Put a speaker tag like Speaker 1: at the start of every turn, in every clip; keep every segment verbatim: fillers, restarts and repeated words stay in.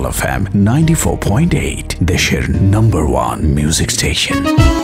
Speaker 1: Capital F M ninety-four point eight, দেশের number one music station.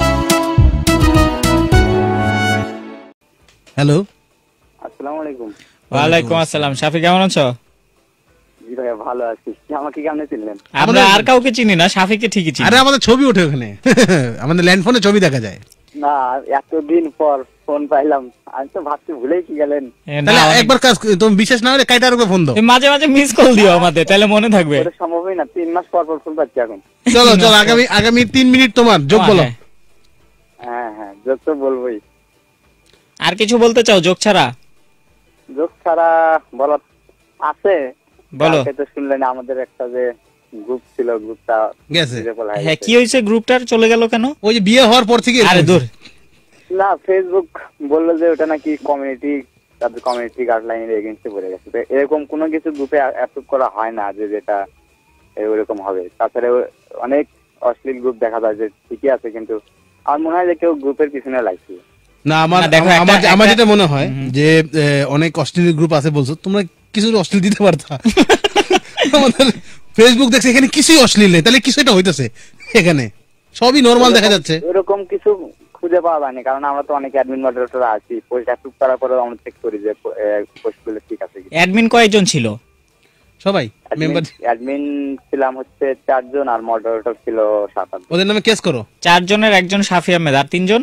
Speaker 2: Hello,
Speaker 3: আসসালামু আলাইকুম।
Speaker 4: ওয়ালাইকুম আসসালাম। শাফি কেমন আছো?
Speaker 3: জি ভাই ভালো আছি। আমাকে কেমনে চিনলেন?
Speaker 4: আমরা আর কাউকে চিনি না, শাফিকে ঠিকই চিনি।
Speaker 2: আরে আমাদের ছবি ওঠে ওখানে, আমাদের ল্যান্ড ফোনে ছবি দেখা যায়।
Speaker 3: না, এতদিন পর ফোন পাইলাম, আমি তো ভাবছি ভুলেই কি গেলেন।
Speaker 2: তাহলে একবার কাজ তুমি বিশেষ না হলে কাইটার উপরে ফোন দাও,
Speaker 4: মাঝে মাঝে মিস কল দিও আমাদের, তাহলে মনে থাকবে।
Speaker 3: ওটা সম্ভবই না, তিন মাস পর পর ফোন পাচ্ছি এখন।
Speaker 2: চলো চলো, আগামী আগামী তিন মিনিট তোমার যোগ বলো।
Speaker 3: হ্যাঁ হ্যাঁ, যোগ তো বলবোই।
Speaker 4: আর কিছু বলতে চাও যোগ ছাড়া?
Speaker 3: যোগ ছাড়া বলা আছে,
Speaker 4: বলো।
Speaker 3: তো শুনলেন আমাদের একটা যে গ্রুপ ছিল, গ্রুপটা
Speaker 2: গেছে।
Speaker 4: হ্যাঁ, কি হয়েছে? গ্রুপটার চলে গেল কেন?
Speaker 2: ওই যে বিয়ে হওয়ার পর থেকে।
Speaker 4: আরে দূর
Speaker 3: না, ফেসবুক বললো যে ওটা নাকি কমিউনিটি, তাদের কমিউনিটি গাইডলাইনের এগেইনস্টে পড়ে গেছে। এরকম কোনো কিছু গ্রুপে অ্যাপ্রুভ করা হয় না যে যেটা এরকম হবে। তাছাড়া অনেক অশ্লীল গ্রুপ দেখা যায় যে ঠিকই আছে, কিন্তু আমার মনে হয় যে কেউ গ্রুপের পিছনে লাগছে।
Speaker 2: না, আমার আমার যেটা মনে হয় যে অনেক অশ্লীল গ্রুপ আছে বলছো, তোমরা কিছু অশ্লীল দিতে পারতা। আমাদের ফেসবুক দেখছে এখানে কিছুই অশ্লীল নেই, তাহলে কিছু এটা হইতেছে, এখানে সবই নরমাল দেখা যাচ্ছে।
Speaker 3: এরকম কিছু খুঁজে পাওয়া যায়নি, কারণ আমরা তো অনেক অ্যাডমিন মডারেটর আছি। পোস্ট অ্যাপ্রুভ করার পরে আমরা চেক করি যে পোস্টগুলো ঠিক আছে।
Speaker 4: অ্যাডমিন কয়জন ছিল?
Speaker 2: সবাই মেম্বার।
Speaker 3: অ্যাডমিন ছিলাম হচ্ছে চারজন, আর মডারেটর ছিল সাত আট।
Speaker 2: ওদের নামে কেস করো।
Speaker 4: চারজনের একজন শাফি আহমেদ, আর তিনজন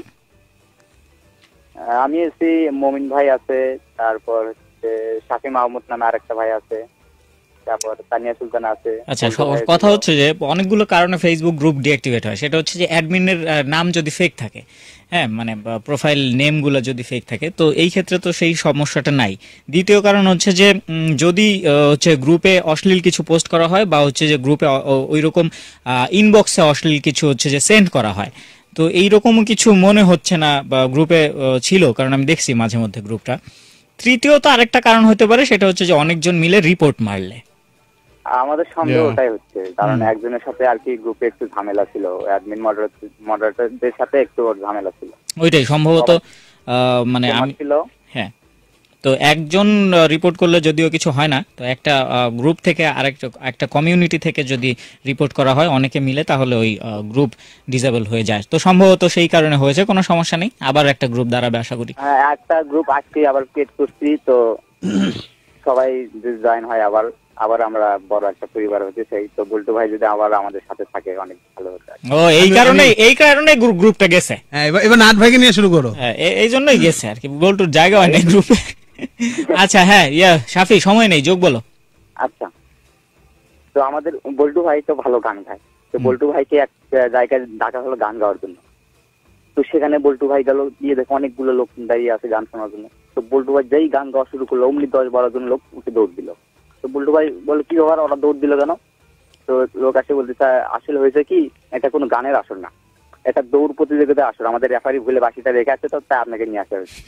Speaker 3: আমি আছি, মমিন ভাই আছে, তারপর হচ্ছে শাফি মাহমুদ নামে আরেকটা ভাই আছে, তারপর তানিয়া সুলতান আছে।
Speaker 4: আচ্ছা, কথা হচ্ছে যে অনেকগুলো কারণে ফেসবুক গ্রুপ ডিঅ্যাক্টিভেট হয়। সেটা হচ্ছে যে অ্যাডমিনের নাম যদি ফেক থাকে, হ্যাঁ, মানে প্রোফাইল নেমগুলো যদি ফেক থাকে, তো এই ক্ষেত্রে তো সেই সমস্যাটা নাই। দ্বিতীয় কারণ হচ্ছে যে যদি হচ্ছে গ্রুপে অশ্লীল কিছু পোস্ট করা হয়, বা হচ্ছে যে গ্রুপে ওই রকম ইনবক্সে অশ্লীল কিছু হচ্ছে যে সেন্ড করা হয়, তো এইরকম কিছু মনে হচ্ছে না বা গ্রুপে ছিল, কারণ আমি দেখছি মাঝে মধ্যে গ্রুপটা। তৃতীয়ত আরেকটা কারণ হতে পারে, সেটা হচ্ছে যে অনেকজন মিলে রিপোর্ট মারলে।
Speaker 3: আমাদের সন্দেহ ওটাই হচ্ছে, কারণ একজনের সাথে আর কি গ্রুপে একটু ঝামেলা ছিল, অ্যাডমিন মডারেটরদের সাথে একটু ঝামেলা ছিল,
Speaker 4: ওইটাই সম্ভবত মানে আমি
Speaker 3: ছিল। হ্যাঁ,
Speaker 4: তো একজন রিপোর্ট করলে যদিও কিছু হয় না, তো একটা গ্রুপ থেকে আরেকটা একটা কমিউনিটি থেকে যদি রিপোর্ট করা হয় অনেকে মিলে, তাহলে ওই গ্রুপ ডিসেবল হয়ে যায়। তো সম্ভবত সেই কারণে হয়েছে, কোনো সমস্যা নেই, আবার একটা গ্রুপ দাঁড়াবে আশা করি।
Speaker 3: হ্যাঁ, একটা গ্রুপ আজকে আবার ক্রিয়েট করছি, তো সবাই জয়েন হয় আবার আবার আমরা বড় একটা পরিবার হতে চাই। তো বল্টু ভাই যদি আবার আমাদের সাথে থাকে অনেক ভালো হতো।
Speaker 4: ও, এই কারণে এই কারণে গ্রুপটা গেছে।
Speaker 2: হ্যাঁ, এবার এবার নাট ভাইকে নিয়ে শুরু করো।
Speaker 4: হ্যাঁ, এই জন্যই গেছে আর কি, বল্টুর জায়গা হয় না গ্রুপে। আচ্ছা, হ্যাঁ, ইয়া শাফি, সময় নেই, যোগ বলো।
Speaker 3: আচ্ছা, তো আমাদের বল্টু ভাই তো ভালো গান গায়। তো বল্টু ভাইকে এক জায়গায় ডাকা হলো গান গাওয়ার জন্য। তো সেখানে বল্টু ভাই গেল, গিয়ে দেখো অনেকগুলো লোক দাঁড়িয়ে আছে গান শোনার জন্য। তো বল্টু ভাই যেই গান গাওয়া শুরু করলো, অমনি দশ বারো জন লোক উঠে দৌড় দিল। তো বল্টু ভাই বললো, কি ব্যাপার, ওরা দৌড় দিল কেন? তো লোক আসে বলতে, আসলে হয়েছে কি, এটা কোনো গানের আসর না, এটা দৌড় প্রতিযোগিতার আসর। আমাদের রেফারি ভুলে বাসিটা রেখে আছে, তো তাই আপনাকে নিয়ে আসা হয়েছে।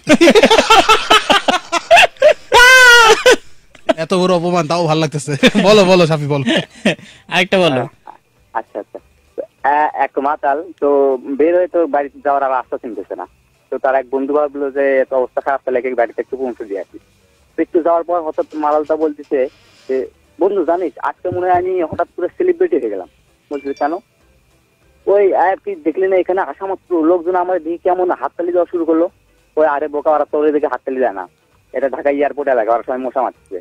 Speaker 2: এত বড় অপমান, তাও ভালো লাগতেছে। বলো বলো শাফি, বলো
Speaker 4: আরেকটা বলো।
Speaker 3: আচ্ছা আচ্ছা, এক মাতাল তো বের হয়ে তো বাড়িতে যাওয়ার আর রাস্তা চিনতেছে না। তো তার এক বন্ধু ভাবলো যে এত অবস্থা খারাপ, তাহলে বাড়িতে একটু পৌঁছে দিয়ে আসি। তো একটু যাওয়ার পর হঠাৎ মালালটা বলতেছে যে, বন্ধু জানিস আজকে মনে হয় আমি হঠাৎ করে সেলিব্রিটি হয়ে গেলাম। বলছে কেন? ওই তুই দেখলি না, এখানে আসা মাত্র লোকজন আমার দিকে কেমন হাততালি দেওয়া শুরু করলো। ওই আরে বোকা, ওরা তোর দিকে হাততালি দেয় না, এটা ঢাকা এয়ারপোর্ট এলাকা, ওরা সবাই মশা মারছে।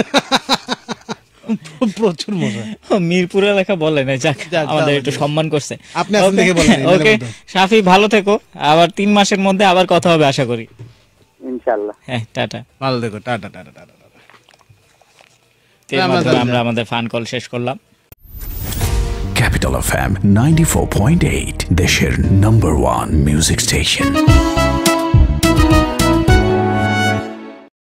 Speaker 2: প্রচুর মজা।
Speaker 4: মিরপুর এলাকা বলে না, যাক আমাদের একটু সম্মান করছে।
Speaker 2: আপনি আসেন দেখে বলেন।
Speaker 4: ওকে শাফি, ভালো থেকো, আবার তিন মাসের মধ্যে আবার কথা হবে আশা করি,
Speaker 3: ইনশাআল্লাহ।
Speaker 4: হ্যাঁ, টাটা।
Speaker 2: ভালো থেকো, টাটা টাটা টাটা।
Speaker 4: আমরা আমাদের ফান কল শেষ করলাম।
Speaker 1: Capital F M ninety-four point eight, দেশের number one music station.